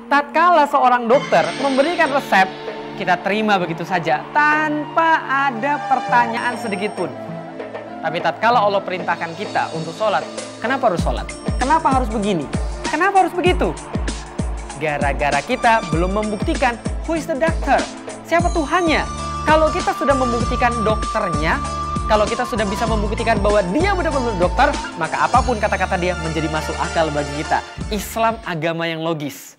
Tatkala seorang dokter memberikan resep, kita terima begitu saja tanpa ada pertanyaan sedikit pun. Tapi tatkala Allah perintahkan kita untuk sholat, kenapa harus sholat? Kenapa harus begini? Kenapa harus begitu? Gara-gara kita belum membuktikan who is the doctor? Siapa Tuhannya? Kalau kita sudah membuktikan dokternya, kalau kita sudah bisa membuktikan bahwa dia benar-benar dokter, maka apapun kata-kata dia menjadi masuk akal bagi kita. Islam agama yang logis.